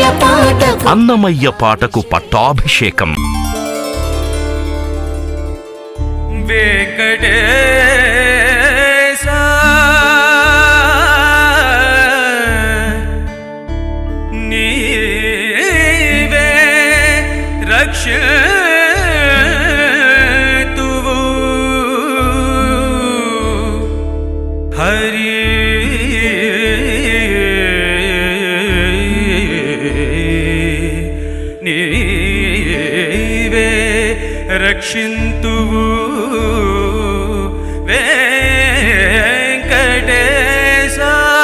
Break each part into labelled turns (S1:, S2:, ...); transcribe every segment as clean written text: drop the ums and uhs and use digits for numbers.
S1: అన్నమయ్య పాటకు పట్టాభిషేకం.
S2: వెంకటేశ నీవే రక్షతువు హరి నీవే రక్షింతువు వెంకటేశ.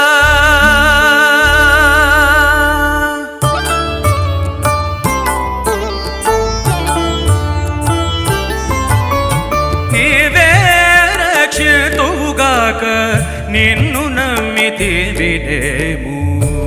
S2: నీవే రక్షితువుగాక నిన్ను నమ్మితి వినేము.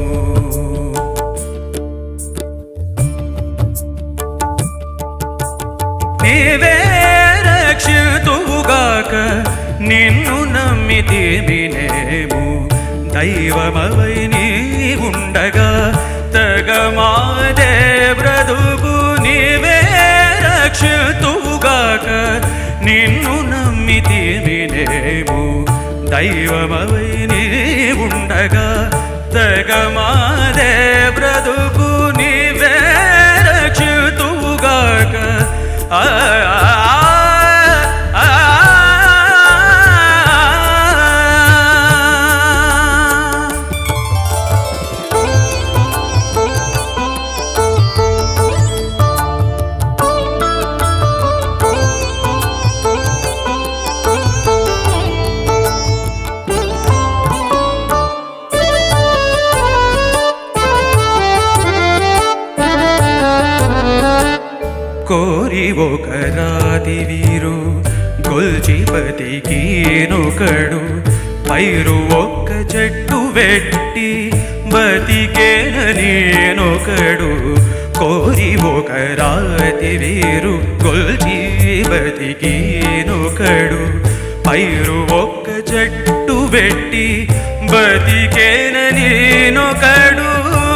S2: నీవే రక్షితువుగాక నిన్ను నమ్మితి వినేము. దైవమవై నీవుండగా తగమాదే బ్రతుకు. నీవే రక్షితువుగాక నిన్ను నమ్మితి వినేము. దైవమవై నీవుండగా తగమాదే బ్రతుకు. నీవే రక్షితువుగాక కోరి ఒక రాతి వీరు గొల్చిపతికి నొకడు. పైరు ఒక్క చెట్టు వెట్టి బతికేన నేనొకడు. కోరి ఒక రాతి వీరు గొల్చిపతికి నొకడు. పైరు ఒక్క చెట్టు వెట్టి బతికేన నేనొకడు.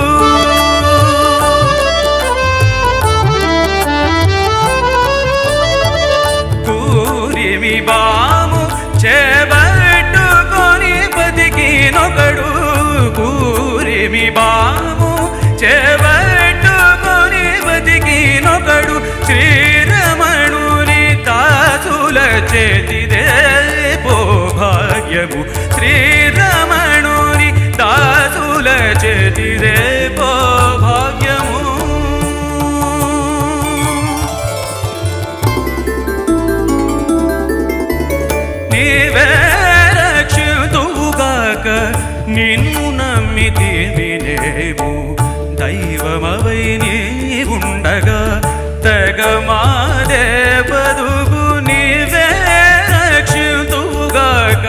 S2: బాము చేబట్టుకొని బతికినొకడు. కూరిమి బాము చేబట్టుకొని బతికినొకడు. శ్రీరమణుని తాసుల చేతిదే పో భాగ్యము. శ్రీరమణుని తాసుల చేతిదే పో భాగ్యము. నీవే రక్షితువుగాక నిన్ను నమ్మితి వినేము. దైవమవై నీవుండగా తగమాదే బతుకు. నీవే రక్షితువుగాక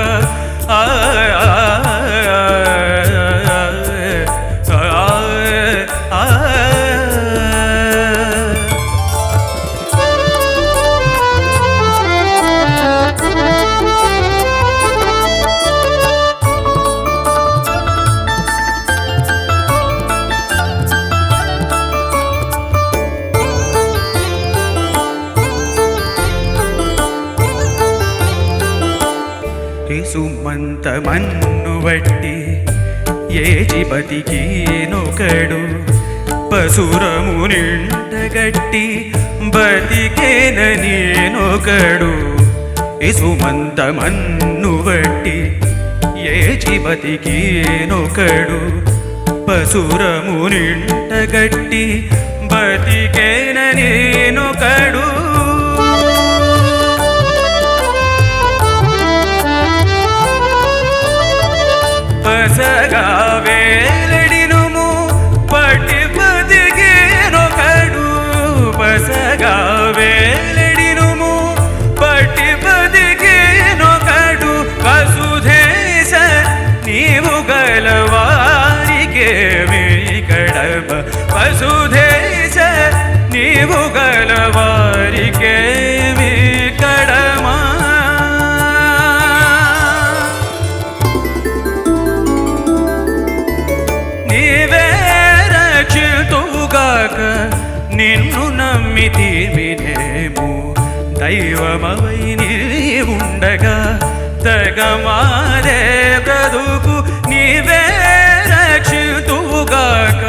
S2: సుమంత మన్ను వట్టి ఏచి బతికేనొకడు. పసురము నిండగట్టి బతికేన నేనొకడు. సుమంత మన్ను వట్టి ఏచి బతికేనొకడు. పసురము నిండగట్టి బతికేన నేనొకడు. పసగా వేలడినుము పట్టి బతికేనొకడు. పసగా వేలడినుము పట్టి బతికేనొకడు. వసుధేశ నీవు గలవారికేమి కడప. వసుధేశ నీవు గలవారికేమి కడమా. నీవే రక్షితు దైవమవై నీ ఉండగా తగమాదే బ్రతుకు నీవే రక్షితువుగాక.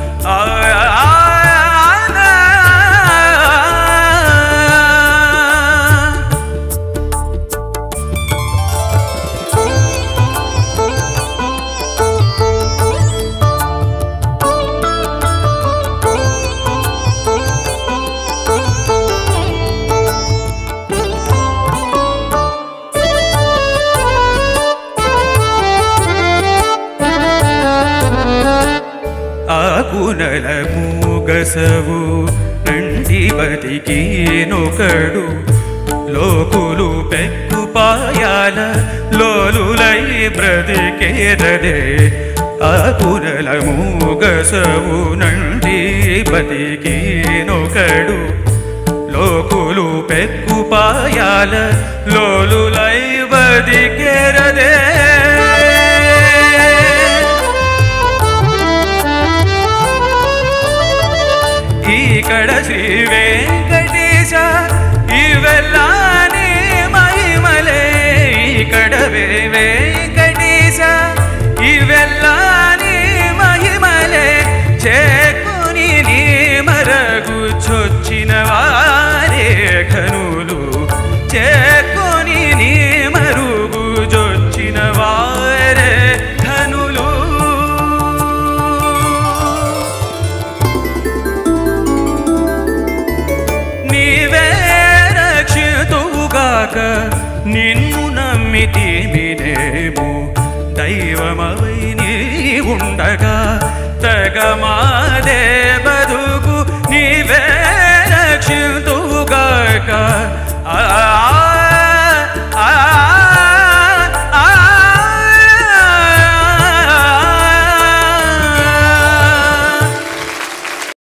S2: ఆకునల మూగసవు నండి బతికి నొకడు లోకులు పెక్కుపాయాల లోలులై బ్రతికేదదే. ఆకునల మూగసవు నండి బతికి నొకడు లోకులు పెక్కుపాయాల లోలులై బతికేరదే. ఇక్కడ శ్రీ వెంకటేశ ఇవెల్లానే మహిమలే. ఇక్కడ వెంకటేశ ఇవెల్లానే మహిమలే. చేకుని నీ మరగు చొచ్చిన వారే ఘనులు. చేకుని నీ మరుగు చొచ్చిన వారే ఘనులు. నిన్ను నమ్మితిమినేము దైవమవై నీ ఉండగా తగమాదే